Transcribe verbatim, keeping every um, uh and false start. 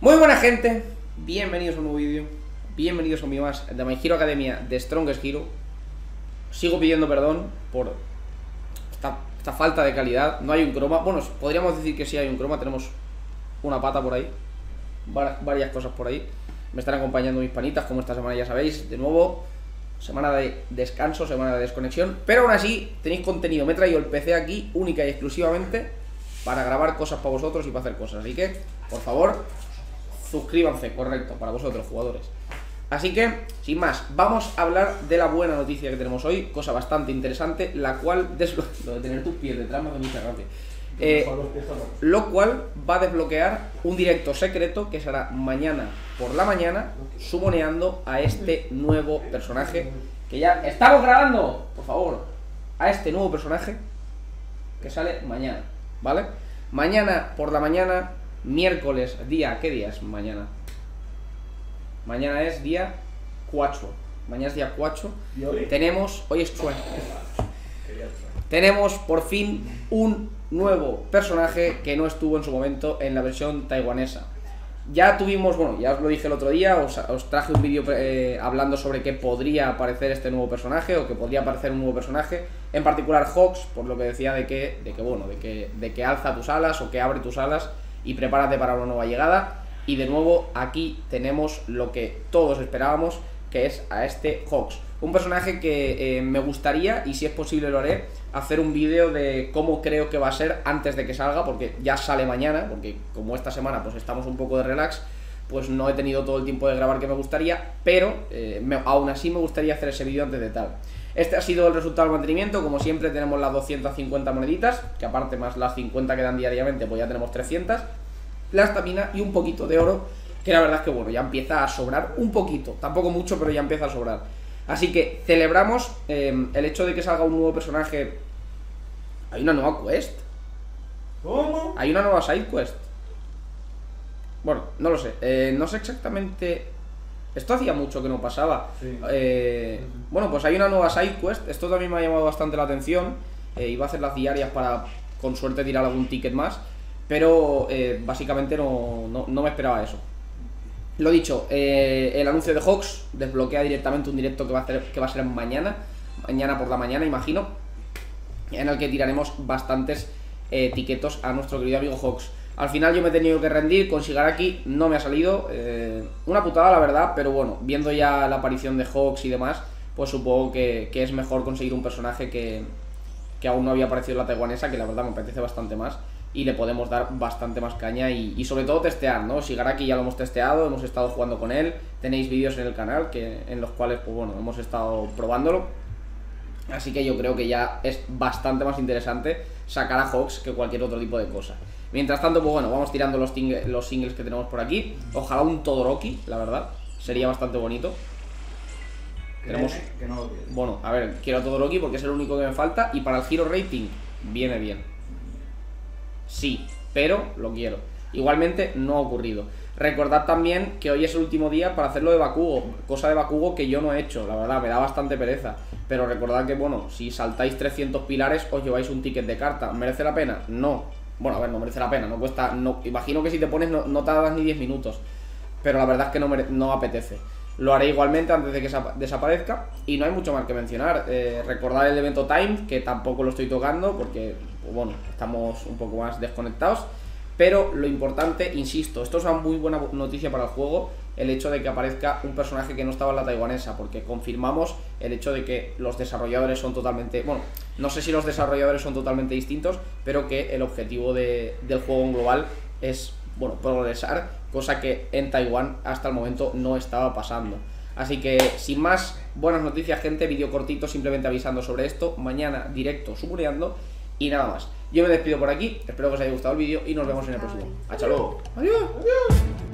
Muy buena gente, bienvenidos a un nuevo vídeo, bienvenidos a un vídeo más de My Hero Academia de Strongest Hero. Sigo pidiendo perdón por esta, esta falta de calidad, no hay un croma, bueno, podríamos decir que sí hay un croma, tenemos una pata por ahí, varias cosas por ahí. Me están acompañando mis panitas, como esta semana ya sabéis, de nuevo, semana de descanso, semana de desconexión, pero aún así tenéis contenido, me he traído el P C aquí única y exclusivamente para grabar cosas para vosotros y para hacer cosas, así que, por favor, suscríbanse, correcto, para vosotros, jugadores. Así que, sin más, vamos a hablar de la buena noticia que tenemos hoy, cosa bastante interesante, la cual, lo de tener tus pies detrás me hace mucha gracia, eh, lo cual va a desbloquear un directo secreto que será mañana por la mañana, sumoneando a este nuevo personaje, que ya estamos grabando, por favor, a este nuevo personaje que sale mañana, ¿vale? Mañana por la mañana, miércoles, día, ¿qué día es mañana? Mañana es día cuatro. Mañana es día cuatro. ¿Y hoy? Tenemos, hoy es chueco. Tenemos por fin un nuevo personaje que no estuvo en su momento en la versión taiwanesa. Ya tuvimos, bueno, ya os lo dije el otro día, os, os traje un vídeo eh, hablando sobre que podría aparecer este nuevo personaje, o que podría aparecer un nuevo personaje, en particular Hawks, por lo que decía de que, de que bueno, de que, de que alza tus alas o que abre tus alas y prepárate para una nueva llegada. Y de nuevo aquí tenemos lo que todos esperábamos, que es a este Hawks. Un personaje que eh, me gustaría, y si es posible lo haré, hacer un vídeo de cómo creo que va a ser antes de que salga, porque ya sale mañana, porque como esta semana pues estamos un poco de relax, pues no he tenido todo el tiempo de grabar que me gustaría, pero eh, me, aún así me gustaría hacer ese vídeo antes de tal. Este ha sido el resultado del mantenimiento. Como siempre tenemos las doscientas cincuenta moneditas, que aparte más las cincuenta que dan diariamente, pues ya tenemos trescientas. La estamina y un poquito de oro, que la verdad es que bueno, ya empieza a sobrar un poquito, tampoco mucho, pero ya empieza a sobrar. Así que celebramos eh, el hecho de que salga un nuevo personaje. Hay una nueva quest. ¿Cómo? Hay una nueva side quest. Bueno, no lo sé, eh, no sé exactamente. Esto hacía mucho que no pasaba. Sí. eh, Bueno, pues hay una nueva side quest. Esto también me ha llamado bastante la atención. eh, Iba a hacer las diarias para, con suerte, tirar algún ticket más, pero eh, básicamente no, no, no me esperaba eso. Lo dicho, eh, el anuncio de Hawks desbloquea directamente un directo que va a ser, que va a ser mañana, mañana por la mañana, imagino, en el que tiraremos bastantes eh, tiquetos a nuestro querido amigo Hawks. Al final yo me he tenido que rendir, con Shigaraki no me ha salido, eh, una putada la verdad, pero bueno, viendo ya la aparición de Hawks y demás, pues supongo que, que es mejor conseguir un personaje que, que aún no había aparecido en la taiwanesa, que la verdad me apetece bastante más. Y le podemos dar bastante más caña y, y sobre todo testear, ¿no? Shigaraki ya lo hemos testeado, hemos estado jugando con él. Tenéis vídeos en el canal que, en los cuales, pues bueno, hemos estado probándolo. Así que yo creo que ya es bastante más interesante sacar a Hawks que cualquier otro tipo de cosa. Mientras tanto, pues bueno, vamos tirando los, los singles que tenemos por aquí. Ojalá un Todoroki, la verdad, sería bastante bonito. Tenemos... que no lo quiero. Bueno, a ver, quiero a Todoroki porque es el único que me falta. Y para el Hero Rating, viene bien. Sí, pero lo quiero. Igualmente no ha ocurrido. Recordad también que hoy es el último día para hacerlo de Bakugo, cosa de Bakugo que yo no he hecho, la verdad, me da bastante pereza. Pero recordad que, bueno, si saltáis trescientos pilares os lleváis un ticket de carta. ¿Merece la pena? No. Bueno, a ver, no merece la pena, no cuesta... No, imagino que si te pones no, no tardas ni diez minutos. Pero la verdad es que no, mere, no apetece. Lo haré igualmente antes de que desaparezca. Y no hay mucho más que mencionar. eh, Recordad el evento Time, que tampoco lo estoy tocando porque, pues bueno, estamos un poco más desconectados. Pero lo importante, insisto, esto es una muy buena noticia para el juego, el hecho de que aparezca un personaje que no estaba en la taiwanesa, porque confirmamos el hecho de que los desarrolladores son totalmente... Bueno, no sé si los desarrolladores son totalmente distintos, pero que el objetivo de, del juego en global es, bueno, progresar, cosa que en Taiwán hasta el momento no estaba pasando. Así que, sin más, buenas noticias, gente, vídeo cortito simplemente avisando sobre esto. Mañana directo subureando y nada más. Yo me despido por aquí, espero que os haya gustado el vídeo y nos vemos en el próximo. Hasta luego. Adiós. Adiós.